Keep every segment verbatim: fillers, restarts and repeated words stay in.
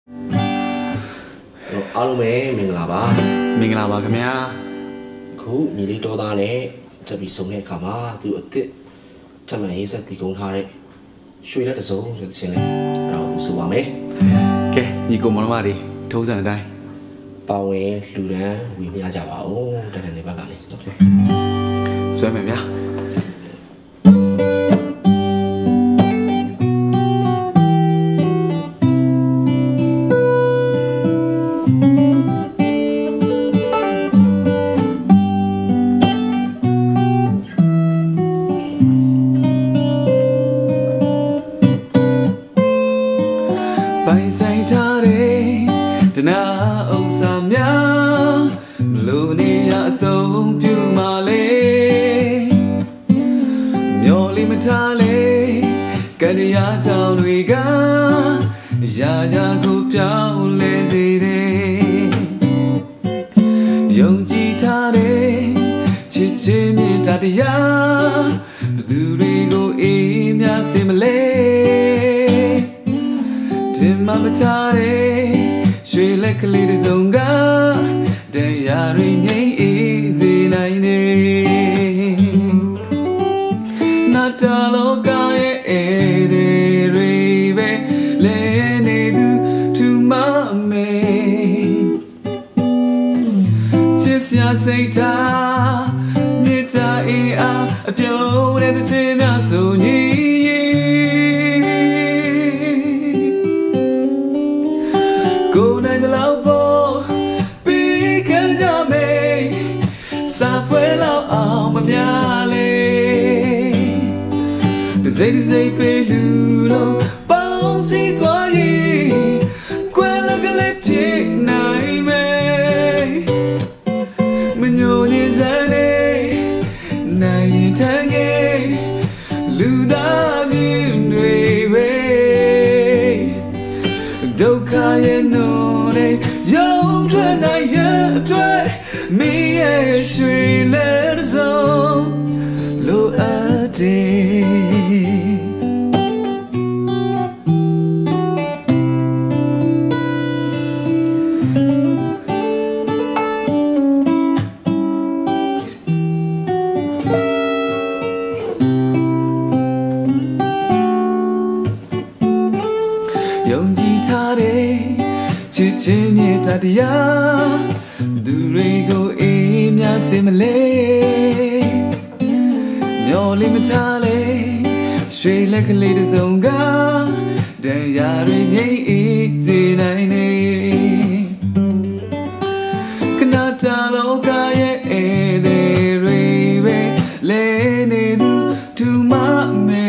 အားလုံးပဲမင်္ဂလာပါမင်္ဂလာပါခင်ဗျာခုညီလေးတော်သားနဲ့တက်ပြီးဆုံးတဲ့အခါမှာသူအစ်စ်ထမှန်ရေးဆက်ပြီးကုန်းထားတဲ့ရွှေလက်တစုံဆိုတဲ့ချင်းလေးအဲ့တော့သူဆိုပါမယ်ကဲညီကိုမောင်မတွေထိုးစံအတိုင်းပါဝင်လူတန်းဝေမျှကြပါဦးတန်တန်လေးဘက်ကလေးဆွဲမယ်ဗျာပိုင်ဆိုင်ထားတဲ့တနာအောင်စာများမလို့နေရအသုံးပြုမှလေမျောလေးမထားလေကံတရားကြောင့်တွေကရာရာကိုပြောင်းလဲစေတယ်ယုံကြည်ထားတဲ့ချစ်ချင်းမြတ်တရားဘသူတွေကိုအေးမြစေမလဲတင်မမထားတဲ့ရွှေလက်ကလေးတစ်စုံကတရားရင်းငိမ့်အေးစေနိုင်တယ်နာတလောကရဲ့ဧည့်သည်တွေပဲလဲနေသူသူမမေချစ်စရာစိတ်ထားမေတ္တာအေးအားအပြုံးတဲ့ချစ်များဆိုညီကိုယ်နိုင်တဲ့လောက်ပေါ်ပြီးခံကြမယ်စာဖွဲလောက်အောင်မများလေဒီစိတ်ဒီစိတ်ပဲလူလုံးပေါင်းစည်းသွားရင်ကွယ်လကလေးပြေနိုင်မယ်မညိုနေစမ်းနေနိုင်ရင်ထမ်းခဲ့လူသားချင်းတွေပဲဒုက္ခရဲ့နိုးလေးရုံထွက်နိုင်ရဲ့အတွက်မင်းရဲ့ရွှေလက်စုံလိုအပ်တယ်ယုံကြည်ထားတဲ့ချစ်ချင်းမြတ်တရားသူတွေကိုအေးမြစေမလဲမျောလေးမထားလေရွှေလက်ကလေးတစ်စုံကတရားရင်းငိမ့်အေးစေနိုင်နေခဏတာလောကရဲ့ဧည့်သည်တွေပဲလဲနေသူသူမမေ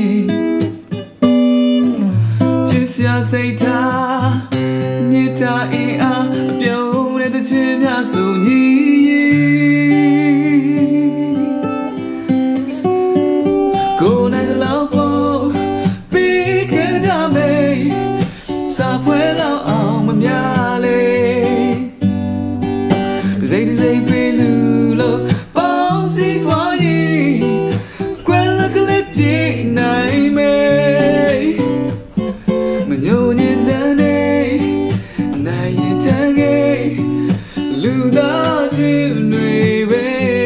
စိတ်ထားမေတ္တာအေးအားအပြုံးတဲ့ချစ်များဆိုညီကိုယ်နိုင်တဲ့လောက်ပေါ်ပြီးခဲ့ကြမယ်စာဖွဲလောက်အောင်မများလေစိတ်စိတ်ပဲလူလို့ပေါင်းစည်းသွားရင်ကွယ်လကလေးပြေနိုင်မယ်ညိုညင်စမ်းနေနိုင်ရင်တန်ခဲ့လူသားချင်းတွေပဲ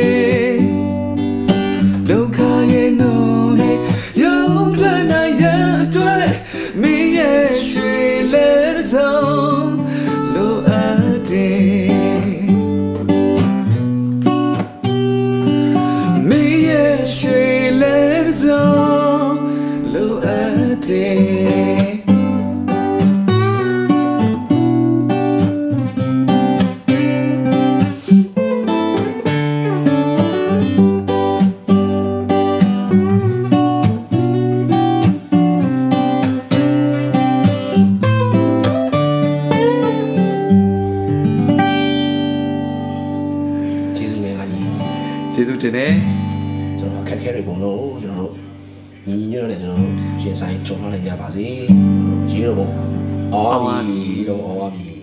ဒုက္ခရဲ့နိုးနေရုံထွက်နိုင်ရဲ့အတွက်မင်းရဲ့ရွှေလက်စုံလိုအပ်တယ်မင်းရဲ့ရွှေလက်စုံလိုအပ်တယ်ကျေးဇူးတင်တယ်ကျွန်တော်အခက်အခဲတွေပုံလို့ကျွန်တော်တို့ညီညီညွတ်နဲ့ကျွန်တော်တို့ရှင်ဆိုင်ကြုံထားနိုင်ကြပါစေရေတော့ပေါ့အော်ပြီတော့အော်ပြီ